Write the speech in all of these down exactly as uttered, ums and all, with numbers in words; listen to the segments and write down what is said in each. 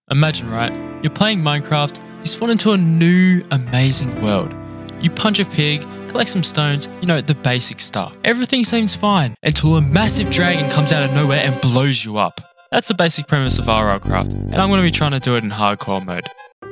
Imagine, right? You're playing Minecraft, you spawn into a new, amazing world. You punch a pig, collect some stones, you know, the basic stuff. Everything seems fine until a massive dragon comes out of nowhere and blows you up. That's the basic premise of Rlcraft, and I'm going to be trying to do it in hardcore mode.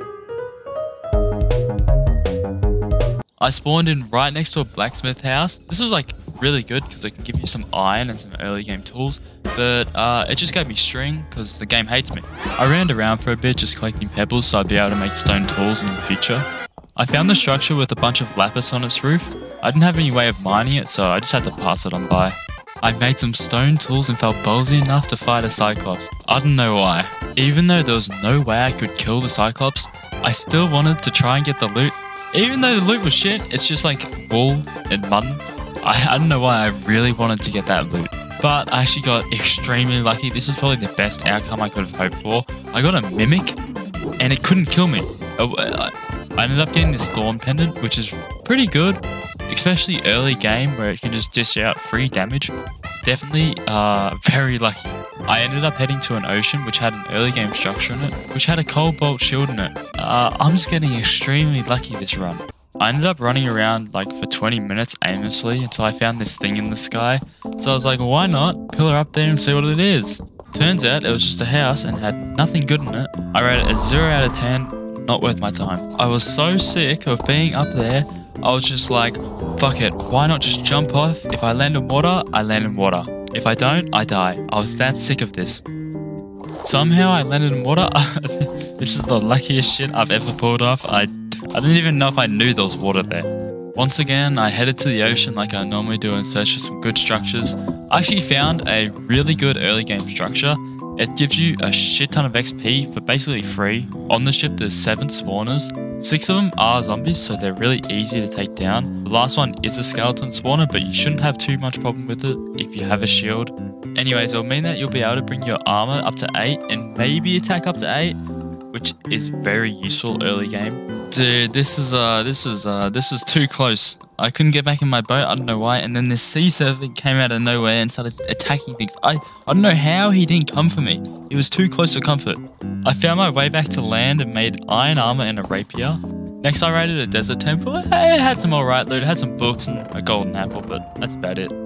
I spawned in right next to a blacksmith house. This was like really good because it can give you some iron and some early game tools, but uh, it just gave me string because the game hates me. I ran around for a bit just collecting pebbles so I'd be able to make stone tools in the future. I found the structure with a bunch of lapis on its roof. I didn't have any way of mining it, so I just had to pass it on by. I made some stone tools and felt ballsy enough to fight a cyclops. I don't know why. Even though there was no way I could kill the cyclops, I still wanted to try and get the loot. Even though the loot was shit, it's just like wool and mutton. I, I don't know why I really wanted to get that loot. But I actually got extremely lucky. This is probably the best outcome I could have hoped for. I got a mimic and it couldn't kill me. I ended up getting this thorn pendant, which is pretty good, especially early game where it can just dish out free damage. Definitely uh, very lucky. I ended up heading to an ocean which had an early game structure in it, which had a cobalt shield in it. Uh, I'm just getting extremely lucky this run. I ended up running around like for twenty minutes aimlessly until I found this thing in the sky. So I was like, why not pillar up there and see what it is? Turns out it was just a house and had nothing good in it. I rated it a zero out of ten, not worth my time. I was so sick of being up there, I was just like, fuck it, why not just jump off? If I land in water, I land in water. If I don't, I die. I was that sick of this. Somehow I landed in water. This is the luckiest shit I've ever pulled off. I I didn't even know if I knew there was water there. Once again, I headed to the ocean like I normally do in search of some good structures. I actually found a really good early game structure. It gives you a shit ton of X P for basically free. On the ship there's seven spawners. Six of them are zombies, so they're really easy to take down. The last one is a skeleton spawner, but you shouldn't have too much problem with it if you have a shield. Anyways, it'll mean that you'll be able to bring your armor up to eight and maybe attack up to eight, which is very useful early game. Dude, this is uh, this is uh, this is too close. I couldn't get back in my boat. I don't know why. And then this sea serpent came out of nowhere and started attacking things. I I don't know how he didn't come for me. He was too close for comfort. I found my way back to land and made iron armor and a rapier. Next, I raided a desert temple. It had some alright loot. It had some books and a golden apple, but that's about it.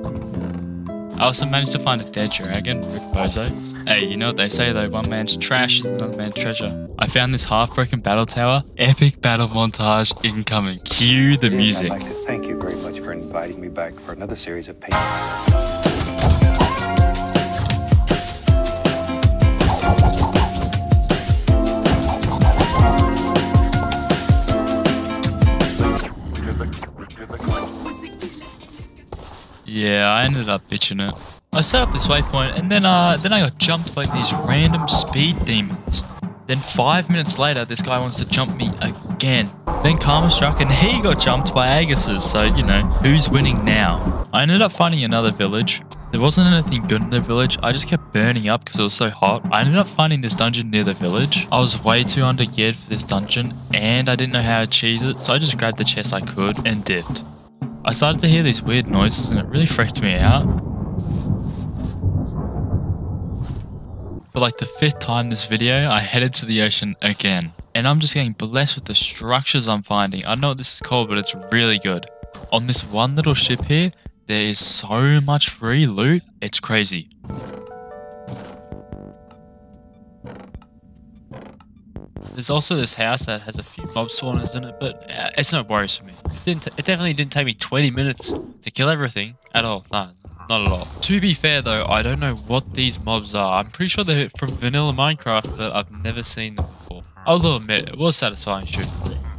I also managed to find a dead dragon, Rick Bozo. Hey, you know what they say though, one man's trash is another man's treasure. I found this half-broken battle tower. Epic battle montage incoming. Cue the music. I'd like to thank you very much for inviting me back for another series of paintings. Yeah, I ended up bitching it. I set up this waypoint and then uh, then I got jumped by these random speed demons. Then five minutes later, this guy wants to jump me again. Then karma struck and he got jumped by Agus's, so you know, who's winning now? I ended up finding another village. There wasn't anything good in the village, I just kept burning up because it was so hot. I ended up finding this dungeon near the village. I was way too under-geared for this dungeon and I didn't know how to cheese it, so I just grabbed the chest I could and dipped. I started to hear these weird noises and it really freaked me out. For like the fifth time this video, I headed to the ocean again. And I'm just getting blessed with the structures I'm finding. I don't know what this is called, but it's really good. On this one little ship here, there is so much free loot, it's crazy. There's also this house that has a few mob spawners in it, but uh, it's no worries for me. It, didn't it definitely didn't take me twenty minutes to kill everything at all. Nah, not at all. To be fair though, I don't know what these mobs are. I'm pretty sure they're from vanilla Minecraft, but I've never seen them before. I will admit, it was satisfying shooting.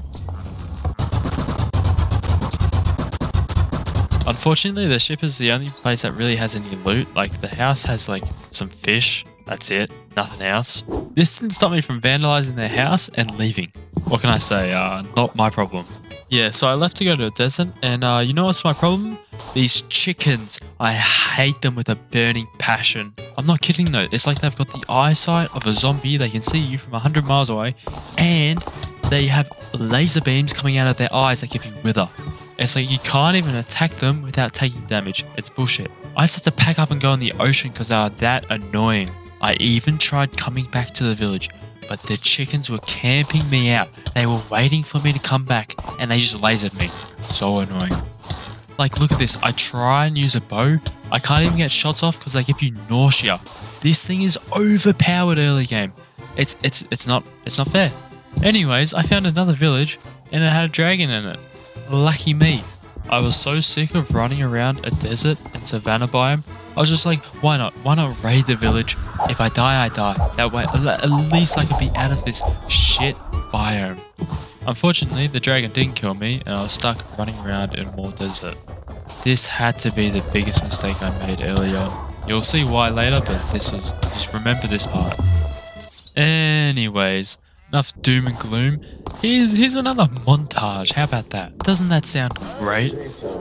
Unfortunately, the ship is the only place that really has any loot. Like, the house has like some fish. That's it. Nothing else. This didn't stop me from vandalizing their house and leaving. What can I say? Uh, not my problem. Yeah, so I left to go to a desert, and uh, you know what's my problem? These chickens. I hate them with a burning passion. I'm not kidding though. It's like they've got the eyesight of a zombie. They can see you from one hundred miles away, and they have laser beams coming out of their eyes that give you wither. It's like you can't even attack them without taking damage. It's bullshit. I just had to pack up and go in the ocean because they are that annoying. I even tried coming back to the village, but the chickens were camping me out. They were waiting for me to come back, and they just lasered me. So annoying. Like, look at this. I try and use a bow. I can't even get shots off because they give you nausea. This thing is overpowered early game. It's it's it's not it's not fair. Anyways, I found another village, and it had a dragon in it. Lucky me. I was so sick of running around a desert and savannah biome. I was just like, why not? Why not raid the village? If I die, I die. That way, at least I could be out of this shit biome. Unfortunately, the dragon didn't kill me, and I was stuck running around in more desert. This had to be the biggest mistake I made early on. You'll see why later, but this was, just remember this part. Anyways, enough doom and gloom. Here's, here's another montage. How about that? Doesn't that sound great?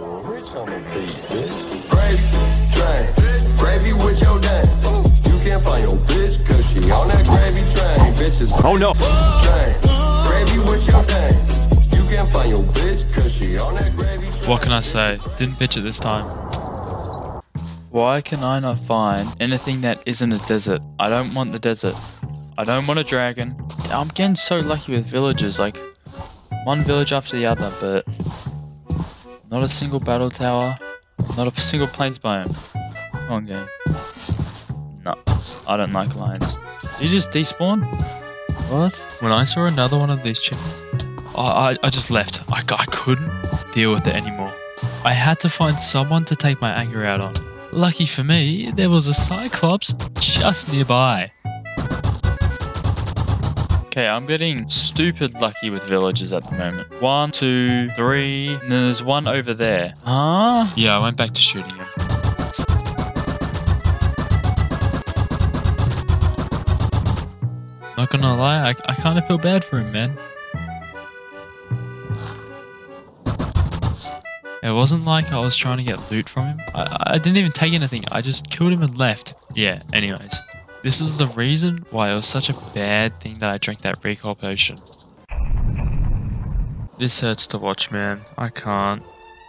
Gravy with your dad. You can't find your bitch cause she on that gravy train. Bitches. Oh no. Gravy with your dad. You can't find your bitch cause she on that gravy train. What can I say? Didn't bitch it this time. Why can I not find anything that isn't a desert? I don't want the desert. I don't want a dragon. I'm getting so lucky with villages, like one village after the other, but not a single battle tower, not a single plains biome. Come on, game. No, I don't like lions. Did you just despawn? What? When I saw another one of these chickens, I, I, I just left. I, I couldn't deal with it anymore. I had to find someone to take my anger out on. Lucky for me, there was a cyclops just nearby. Okay, I'm getting stupid lucky with villages at the moment. One, two, three, and then there's one over there. Huh? Yeah, I went back to shooting him. Not gonna lie, I, I kind of feel bad for him, man. It wasn't like I was trying to get loot from him. I, I didn't even take anything. I just killed him and left. Yeah, anyways. This is the reason why it was such a bad thing that I drank that recall potion. This hurts to watch, man. I can't.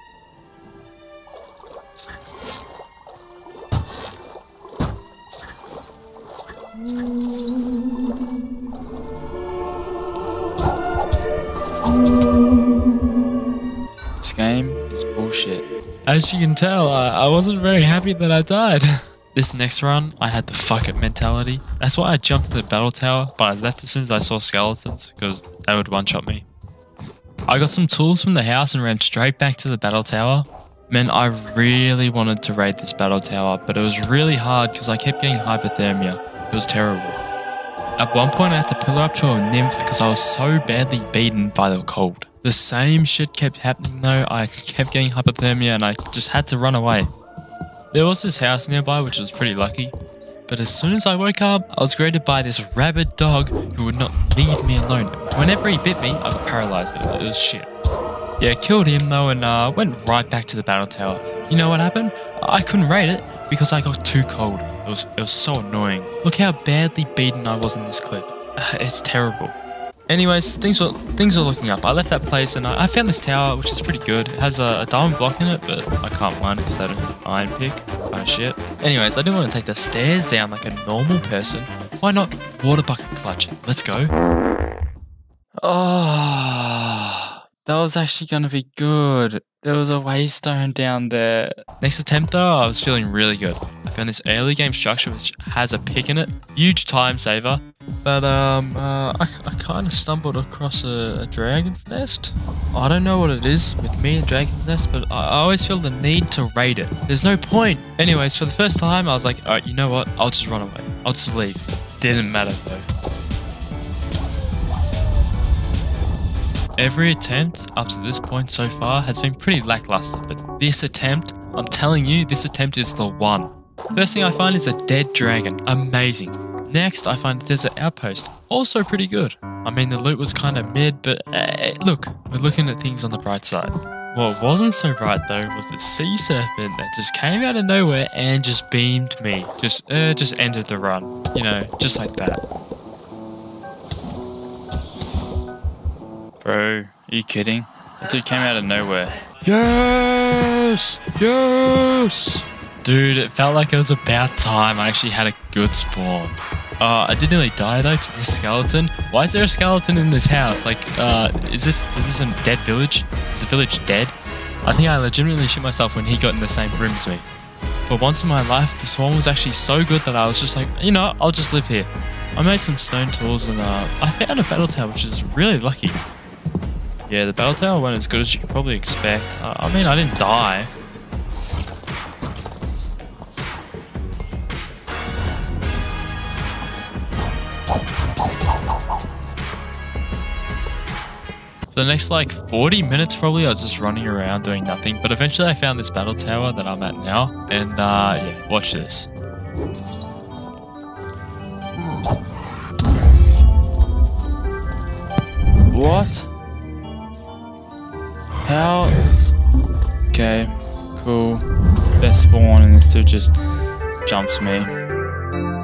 This game is bullshit. As you can tell, I, I wasn't very happy that I died. This next run, I had the fuck it mentality. That's why I jumped in the battle tower, but I left as soon as I saw skeletons, because they would one-shot me. I got some tools from the house and ran straight back to the battle tower. Man, I really wanted to raid this battle tower, but it was really hard because I kept getting hypothermia. It was terrible. At one point I had to pillar up to a nymph because I was so badly beaten by the cold. The same shit kept happening though. I kept getting hypothermia and I just had to run away. There was this house nearby, which was pretty lucky, but as soon as I woke up, I was greeted by this rabid dog who would not leave me alone. Whenever he bit me, I got paralyzed. It, it was shit. Yeah, killed him though and uh, went right back to the battle tower. You know what happened? I couldn't raid it because I got too cold. It was, it was so annoying. Look how badly beaten I was in this clip. It's terrible. Anyways, things were things were looking up. I left that place and I, I found this tower, which is pretty good. It has a, a diamond block in it, but I can't mine it because I don't have an iron pick. Kind of shit. Anyways, I didn't want to take the stairs down like a normal person. Why not water bucket clutch? Let's go. Oh, that was actually going to be good. There was a waystone down there. Next attempt though, I was feeling really good. I found this early game structure which has a pick in it. Huge time saver. But um, uh, I, I kind of stumbled across a, a dragon's nest. I don't know what it is with me and dragon's nest, but I, I always feel the need to raid it. There's no point. Anyways, for the first time, I was like, alright, you know what? I'll just run away. I'll just leave. Didn't matter though. Every attempt up to this point so far has been pretty lackluster, but this attempt, I'm telling you, this attempt is the one. First thing I find is a dead dragon. Amazing. Next, I find a desert outpost. Also pretty good. I mean, the loot was kind of mid, but uh, look, we're looking at things on the bright side. What wasn't so bright though was the sea serpent that just came out of nowhere and just beamed me. Just, uh, just ended the run. You know, just like that. Bro, are you kidding? That dude came out of nowhere. Yes! Yes! Dude, it felt like it was about time I actually had a good spawn. Uh, I did nearly die though to this skeleton. Why is there a skeleton in this house? Like, uh, is this is this a dead village? Is the village dead? I think I legitimately shit myself when he got in the same room as me. For once in my life, the swarm was actually so good that I was just like, you know, I'll just live here. I made some stone tools and uh, I found a battle tower, which is really lucky. Yeah, the battle tower went as good as you could probably expect. Uh, I mean, I didn't die. For the next like forty minutes probably I was just running around doing nothing, but eventually I found this battle tower that I'm at now, and uh, yeah, watch this. What? How? Okay, cool. Best spawn and this dude just jumps me.